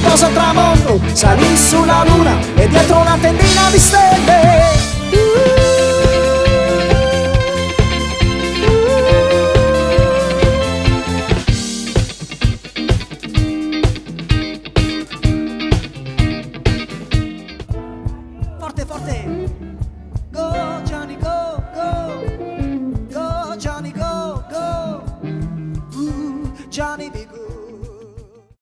sposa al tramonto, salì sulla luna e dietro una tendina di stelle.